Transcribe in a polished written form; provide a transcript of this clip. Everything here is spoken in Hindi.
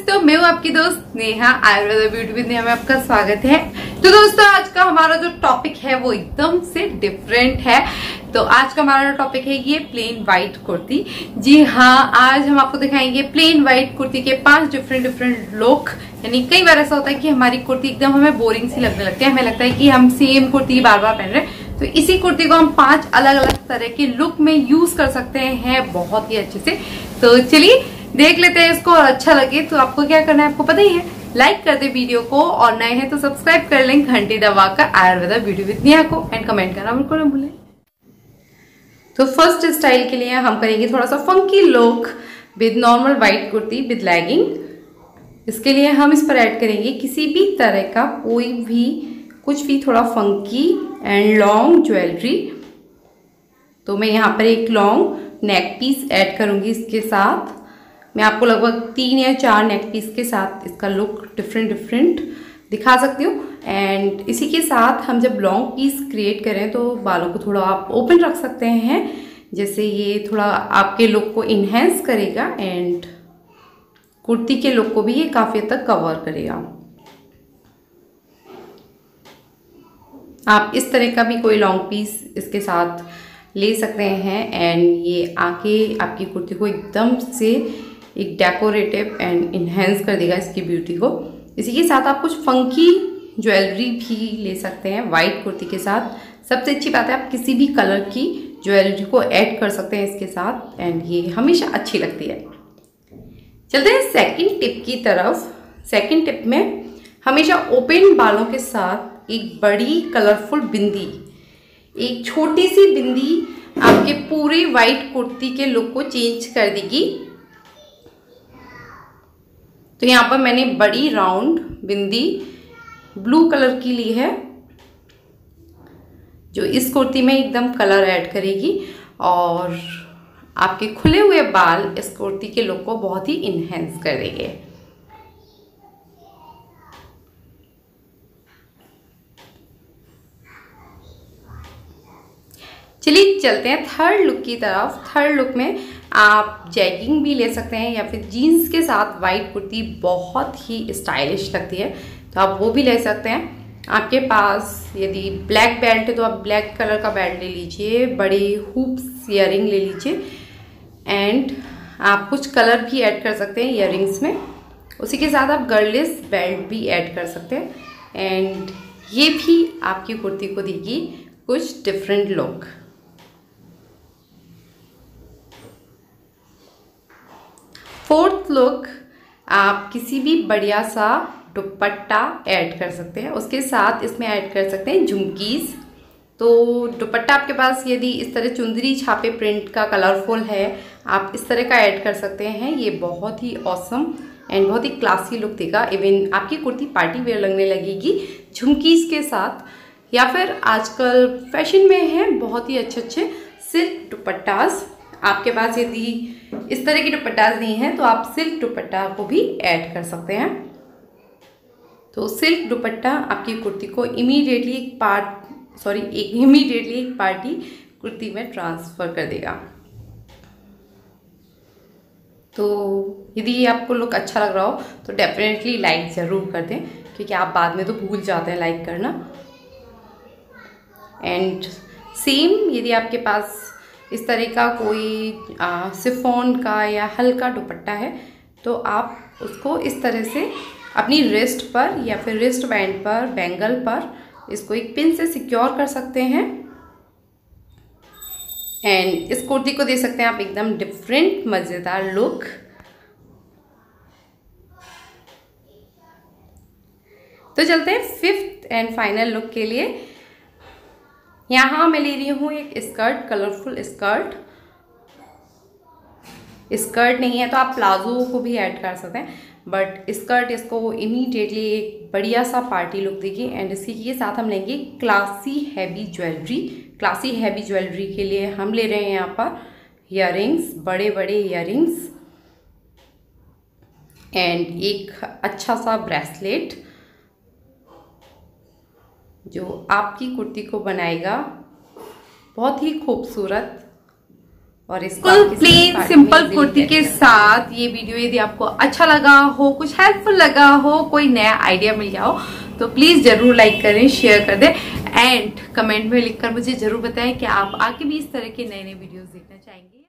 सकते हो। मैं हूँ आपकी दोस्त नेहा, आयुर्वेदा ब्यूटी विद नेहा में आपका स्वागत है। तो दोस्तों आज का हमारा जो टॉपिक है वो एकदम से डिफरेंट है। तो आज का हमारा टॉपिक है ये प्लेन व्हाइट कुर्ती। जी हाँ, आज हम आपको दिखाएंगे प्लेन व्हाइट कुर्ती के 5 डिफरेंट लुक। यानी कई बार ऐसा होता है कि हमारी कुर्ती एकदम हमें बोरिंग सी लगने लगती है, हमें लगता है कि हम सेम कुर्ती बार बार पहन रहे हैं। तो इसी कुर्ती को हम 5 अलग अलग तरह के लुक में यूज कर सकते हैं बहुत ही अच्छे से। तो चलिए देख लेते हैं इसको, और अच्छा लगे तो आपको क्या करना है आपको पता ही है, लाइक कर दे वीडियो को, और नए हैं तो सब्सक्राइब कर लें घंटी दबाकर आयुर्वेदा ब्यूटी विद नेहा को, एंड कमेंट करना बिल्कुल ना भूलें। तो फर्स्ट स्टाइल के लिए हम करेंगे थोड़ा सा funky look with normal white kurti with legging. इसके लिए हम इस पर ऐड करेंगे किसी भी तरह का कोई भी कुछ भी थोड़ा फंकी एंड लॉन्ग ज्वेलरी। तो मैं यहाँ पर एक लॉन्ग नेक पीस ऐड करूंगी इसके साथ। मैं आपको लगभग 3 या 4 नेक पीस के साथ इसका लुक डिफरेंट दिखा सकती हूँ। एंड इसी के साथ हम जब लॉन्ग पीस क्रिएट करें तो बालों को थोड़ा आप ओपन रख सकते हैं, जैसे ये थोड़ा आपके लुक को इन्हेंस करेगा एंड कुर्ती के लुक को भी ये काफ़ी हद तक कवर करेगा। आप इस तरह का भी कोई लॉन्ग पीस इसके साथ ले सकते हैं एंड ये आके आपकी कुर्ती को एकदम से एक डेकोरेटिव एंड इन्हेंस कर देगा इसकी ब्यूटी को। इसी के साथ आप कुछ फंकी ज्वेलरी भी ले सकते हैं वाइट कुर्ती के साथ। सबसे अच्छी बात है आप किसी भी कलर की ज्वेलरी को ऐड कर सकते हैं इसके साथ, एंड ये हमेशा अच्छी लगती है। चलते हैं सेकंड टिप की तरफ। सेकंड टिप में हमेशा ओपन बालों के साथ एक बड़ी कलरफुल बिंदी, एक छोटी सी बिंदी आपके पूरी वाइट कुर्ती के लुक को चेंज कर देगी। तो यहाँ पर मैंने बड़ी राउंड बिंदी ब्लू कलर की ली है, जो इस कुर्ती में एकदम कलर ऐड करेगी और आपके खुले हुए बाल इस कुर्ती के लुक को बहुत ही इन्हेंस कर देंगे। चलिए चलते हैं थर्ड लुक की तरफ। थर्ड लुक में आप जैगिंग भी ले सकते हैं या फिर जीन्स के साथ वाइट कुर्ती बहुत ही स्टाइलिश लगती है, तो आप वो भी ले सकते हैं। आपके पास यदि ब्लैक बेल्ट है तो आप ब्लैक कलर का बेल्ट ले लीजिए, बड़े हुप्स ईयरिंग ले लीजिए, एंड आप कुछ कलर भी ऐड कर सकते हैं ईयरिंग्स में। उसी के साथ आप गर्लिश बेल्ट भी ऐड कर सकते हैं, एंड ये भी आपकी कुर्ती को देगी कुछ डिफरेंट लुक। फोर्थ लुक, आप किसी भी बढ़िया सा दुपट्टा ऐड कर सकते हैं, उसके साथ इसमें ऐड कर सकते हैं झुमकीज़। तो दुपट्टा आपके पास यदि इस तरह चुंदरी छापे प्रिंट का कलरफुल है, आप इस तरह का ऐड कर सकते हैं। ये बहुत ही ऑसम एंड बहुत ही क्लासी लुक देगा। इवन आपकी कुर्ती पार्टी वेयर लगने लगेगी झुमकीज़ के साथ। या फिर आजकल फैशन में है बहुत ही अच्छे सिल्क दुपट्टास। आपके पास यदि इस तरह की दुपट्टास नहीं है तो आप सिल्क दुपट्टा को भी ऐड कर सकते हैं। तो सिल्क दुपट्टा आपकी कुर्ती को इमीडिएटली एक पार्टी कुर्ती में ट्रांसफ़र कर देगा। तो यदि आपको लुक अच्छा लग रहा हो तो डेफिनेटली लाइक ज़रूर कर दें, क्योंकि आप बाद में तो भूल जाते हैं लाइक करना। एंड सेम यदि आपके पास इस तरह का कोई शिफॉन का या हल्का दुपट्टा है तो आप उसको इस तरह से अपनी रिस्ट पर या फिर रिस्ट बैंड पर, बैंगल पर इसको एक पिन से सिक्योर कर सकते हैं, एंड इस कुर्ती को दे सकते हैं आप एकदम डिफरेंट मज़ेदार लुक। तो चलते हैं फिफ्थ एंड फाइनल लुक के लिए। यहाँ मैं ले रही हूँ एक स्कर्ट, कलरफुल स्कर्ट। स्कर्ट नहीं है तो आप प्लाजो को भी ऐड कर सकते हैं, बट स्कर्ट इसको इमीडिएटली एक बढ़िया सा पार्टी लुक देगी। एंड इसी के साथ हम लेंगे classy heavy jewellery. Classy heavy jewellery के लिए हम ले रहे हैं यहाँ पर ईयरिंग्स, बड़े बड़े ईयरिंग्स, एंड एक अच्छा सा ब्रेसलेट जो आपकी कुर्ती को बनाएगा बहुत ही खूबसूरत और इसको प्लेन सिंपल कुर्ती के साथ ये वीडियो यदि आपको अच्छा लगा हो, कुछ हेल्पफुल लगा हो, कोई नया आइडिया मिल गया हो तो प्लीज जरूर लाइक करें, शेयर कर दें एंड कमेंट में लिखकर मुझे जरूर बताएं कि आप आगे भी इस तरह के नए नए वीडियोस देखना चाहेंगे।